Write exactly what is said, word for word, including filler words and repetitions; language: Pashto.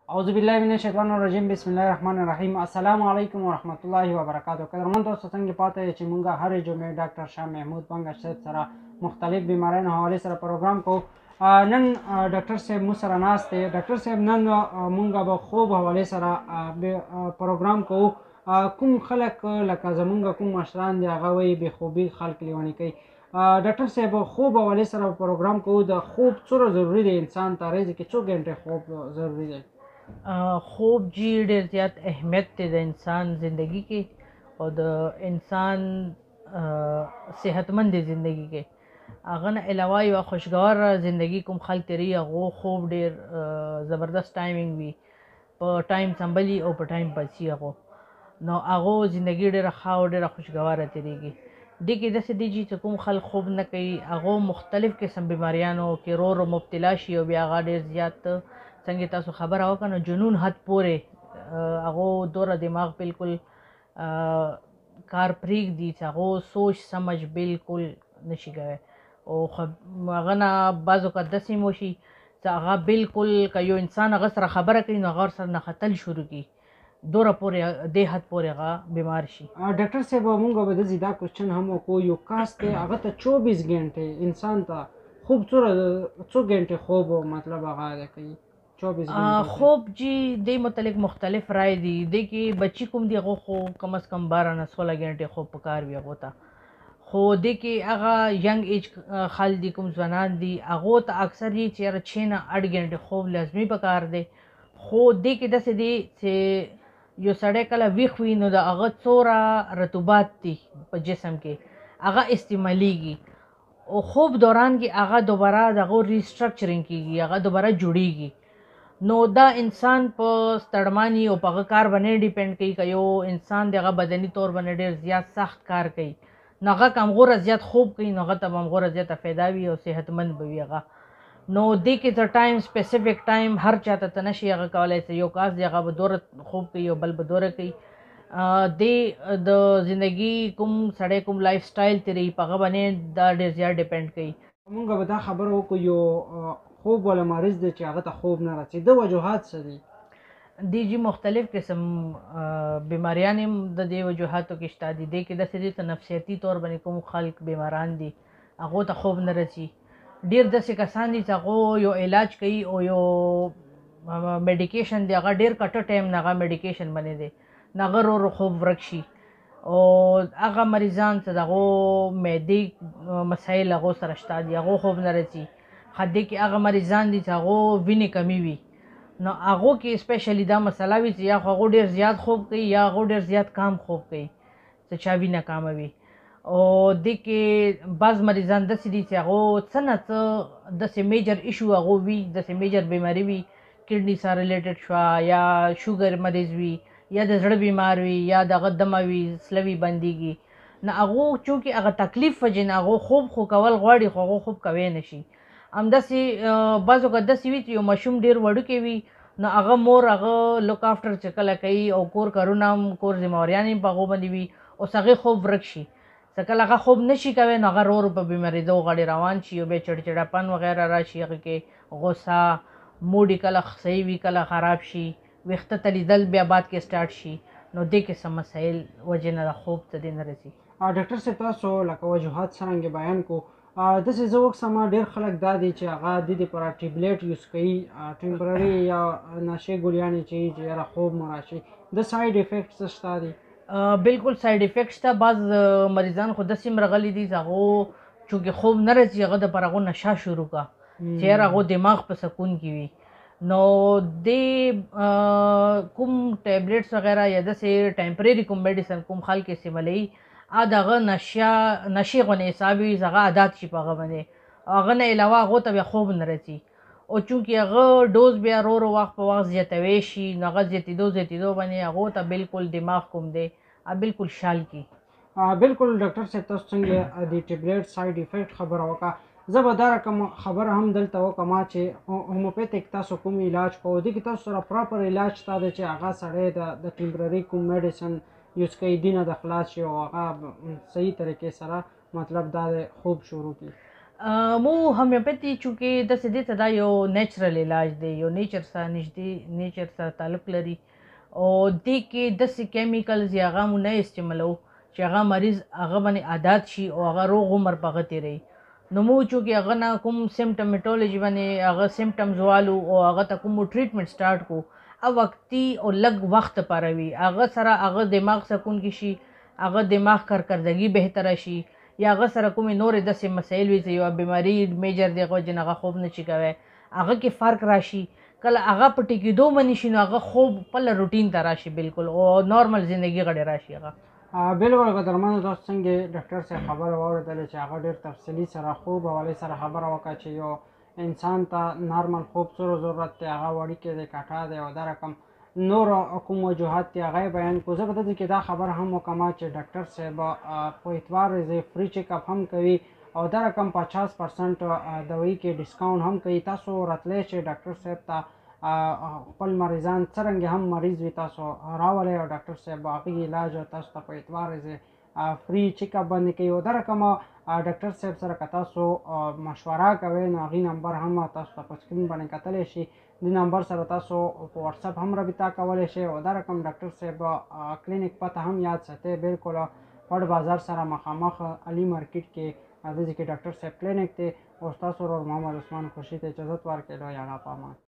اعوذ بالله من الشیطان الرجیم بسم الله الرحمن الرحیم السلام علیکم ورحمۃ الله وبرکاتہ. قدرمن تاسو څنګه پاتې چې مونږه هر جمعې ډاکټر شاه محمود بنګ صاحب سره مختلف بیماریو حواله سره پروګرام کو. نن ډاکټر صاحب مو سره ناست دی. ډاکټر صاحب نن مونږه به خوب حواله سره پروګرام کو. کوم خلک لکه زمونږ کوم مشران دی هغه وایي بې خوبي خلک لیونی کوي. ډاکټر صاحب خوب حواله سره پروګرام کو. د خوب څومره ضروری دی انسان ته؟ ورځې کې څو غنټې خوب ضروری دی؟ خوب جی ډېر زیات اهمیت دی د انسان زندگی کې او د انسان صحتمند زندگی کې. هغه نه علاوه یو خوشګوار زندگی کوم خلک تیري هغه خوب ډېر زبردست ټایمینګ وي، په ټایم سنبلي او په ټایم بچي هغه نو هغه زندگی ډېره ښه او ډېره خوشګواره تیریږي. دې کې داسې دی چې کوم خلک خوب نه کوي هغه مختلف قسم بیماریانو کې رو رو مبتلا شي او بیا هغه ډېر زیات څنګه تاسو خبره وکړه نو جنون حد پورې هغه دوره دماغ بالکل کار پرېږدي چې هغه سوچ سمجھ بالکل نشي کوی او هغه نه بعض اوقات داسې هم وشي چې هغه بالکل که یو انسان هغه سره خبره کوي نو هغه سره نښتل شروع کړي، دوره پورې دې حد پورې هغه بیمار شي. ډاکټر صاحب مونږ به داسې دا کوشچن هم وکړو، یو کاس دی هغه ته چوبیس غنټې انسان ته خوب څومره څو غنټې خوب مطلب هغه کوي؟ خوب جی دې متعلق مختلف رائے دي. دې کې بچی کوم دی هغه خو کم از کم بارہ نه سولہ غنټې خوب پکار وي هغه ته، خو دې کې هغه ینګ ایج خلک دي کوم ځوانان دي هغه ته اکثر یې چېرې چھ نه اټ غنټې خوب لازمي پکار دی. خو دې کې داسې دی چې یو سړی کله ویښ وي نو د هغه څومره رطوبات دي په جسم کې هغه استعمالیږي او خوب دوران کې هغه دوباره دغه ریسټرکچرینګ کېږي، هغه دوباره جوړیږي. نو دا انسان په ستړماني او په هغه کار باندې ډیپینډ کوي. که یو انسان د هغه بدني طور باندې ډېر زیات سخت کار کوي نو هغه که همغوره زیات خوب کوي نو هغه ته به همغوره زیاته فایده وي او صحتمند به وي هغه. نو دې کې د ټایم سپیسیفک ټایم هر چاته ته نشي هغه کولی چې یو کاس دی هغه به دوره خوب کوي او بل به دوره کوي. دې د زندګي کوم سړی کوم لایف سټایل تیري په هغه باندې دا ډېر زیات ډیپینډ کوي. مونږ به دا خبره وکړو یو خوب والا مریض دی چې هغه ته خوب نه راځي، د وجوهات څه دي؟ دی جی مختلف قسم بیماریان هم د دې وجوهاتو کې شته دي. دې کې داسې دي ته نفسیاتي طور باندې کوم خلک بیماران دي هغو ته خوب نه راځي. ډېر داسې کسان دي چې هغه یو علاج کوي او یو میډیکیشن دی هغه ډېر کټه ټایم نه هغه میډیکیشن باندې دی نو هغه ورو ورو خوب ورک شي. او هغه مریضان چې د هغو معدې مسایل هغو سره شته دي هغو خوب نه راځي. خدې کې هغه مریضان دي چې هغو وینې کمی وي نو هغو کې سپیشلی دا مسله وي چې یا خو هغو ډېر زیات خوب کوي یا هغو ډېر زیات کام خوب کوي چې چا وینه کامه وي. او دې کې بعض مریضان داسې دي چې هغو څه نه څه داسې میجر ایشو هغو وي، داسې میجر بیماري وي، کډني سره ریلیټډ شوه یا شوګر مریض وي یا د زړه بیمار وي یا دغه دمه وي سلوي بندېږي نو هغو چونکې هغه تکلیف وجې نه هغو خوب خو کول غواړي خو هغو خوب کوی نه شي. همداسې بعض اوقات داسې وي چې یو ماشوم ډېر وړوکی وي نو هغه مور هغه لوک آفټر چې کله کوي او کور کارونه هم کور ذمهوریان هم په هغو باندې وي اوس هغې خوب ورک شي چې کله هغه خوب نه شي کوی نو هغه ورو ورو په بیمارېدو غاړې روان شي او بیا چړچړاپن وغیره راشي، هغې کې غوسه موډ کله صحیح وي کله خراب شي، ویښته تلیدل بیا بعد کې سټارټ شي. نو دې قسم مسایل وجې نه د خوب ته دې نه راځي. ډاکټر صاحب تاسو لکه وجوهات څرنګه بیان کو داسې زه وکسم ډېر خلک دا دي چې هغه د دې لپاره ټیبلیټ یوز کوي ټمپرري یا نشې ګولیانې چې چې یاره خوب مو راشي، د سایډ افیکټ څه شته دي؟ بالکل سایډ افیکټ شته. بعض مریضان خو داسې هم راغلي دي چې هغو چونکې خوب نه راځي هغه دپاره هغو نشه شروع کړه چې یاره هغو دماغ په سکون کې وي. نو دې کوم ټیبلیټس وغیره یا داسې ټمپرري کوم میډیسن کوم خلک استعمالوي ا دغه نشه نشې غونې حساب وي هغه عادت شي په هغه باندې، هغه نه علاوه هغو ته بیا خوب نه راځي او چونکې هغه ډوز بیا ورو ورو وخت په وخت زیاتوی شي نو هغه زیاتېدو زیاتېدو باندې هغو ته بالکل دماغ کوم دی بالکل شال کي. بالکل ډاکټر صاحب تاسو څنګه د ټیبلیټ سایډ افیکټ خبره وکړه، زه به دا رقم خبره هم دلته وکړم چې هومیوپیتھک تاسو کوم علاج کوو دې کې تاسو سره پراپر علاج شته دی چې هغه سړی د ټمپرري کوم میډیسن یوز کوي دینه د خلاص شي او هغه صحیح طریقې سره مطلب دا خوب شروع کړي؟ مو هومیوپیتي چونکې داسې دې ته دا یو نیچرل علاج دی، یو نیچر سره نږدې نیچر سره تعلق لري او دې کې داسې کیمیکلز یا هغه مو نه استعمالو چې هغه مریض هغه باندې عادت شي او هغه روغ عمر په هغه تېروي. نو مو چونکې هغه نه کوم سیمټمیټولوژي باندې هغه سیمټمز والو او هغه ته کوم ټریټمنټ سټارټ کو او وقتي او لږ وخت لپاره وي، هغه سره هغه دماغ سکونکي شي، هغه دماغ کارکردګي بهتره شي، یا هغه سره کومې نورې داسې مسایل وي چې یوه بیماري میجر دی هغه وجې نه هغه خوب نه شي کوی، هغه کې فرق راشي. کله هغه په ټیکېدو باندې شي نو هغه خوب خپله روټین ته راشي بالکل او نارمل زندګي غړې راشي هغه. بالکل قدرمنو دوست، څنګه ډاکټر صاحب خبره واورېدله چې هغه ډېر تفصیلي سره خوب حوالې سره خبره وکړه چې یو انسان ته نارمل خوب څومره ضرورت دی، هغه وړوکی دی کاټا دی او دا رقم نور کوم وجوهات دي هغه بیان کړو. زه به دلته کې دا خبره هم وکړم چې ډاکټر صاحب په اتوار ورځې فری چیک اپ هم کوي او دا رقم پچاس پرسنټ دوایي کې ډسکاونټ هم کوي. تاسو راتلی شئ ډاکټر صاحب ته خپل مریضان څرنګه هم مریض وي تاسو راولئ او ډاکټر صاحب هغوی علاج تاسو ته په اتوار ورځې فری چیک اپ باندې کوي. او دا رقم ډاکټر صاحب سره که تاسو مشوره کوئ نو هغې نمبر هم تاسو ته په سکرین باندې کتلی شي، د نمبر سره تاسو په واتساپ هم رابطه کولی شئ. او دا رقم ډاکټر صاحب کلینیک پته هم یاد ساتئ، بالکل پټ بازار سره مخامخ علي مارکیټ کې دلته کې ډاکټر صاحب کلینیک دی. او ستاسو ورور محمد عثمان خوشي ته اجازت ورکړئ. لوی الله پامان.